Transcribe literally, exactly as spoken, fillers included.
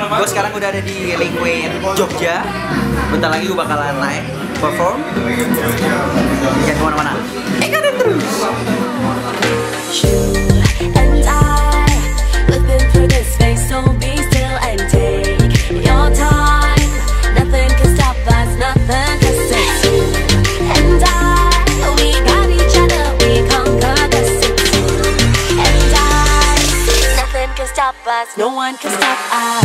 Gue sekarang udah ada di Liquid Jogja. Bentar lagi gue bakalan live perform. Jangan kemana-mana. Ikutin terus. No one can stop us.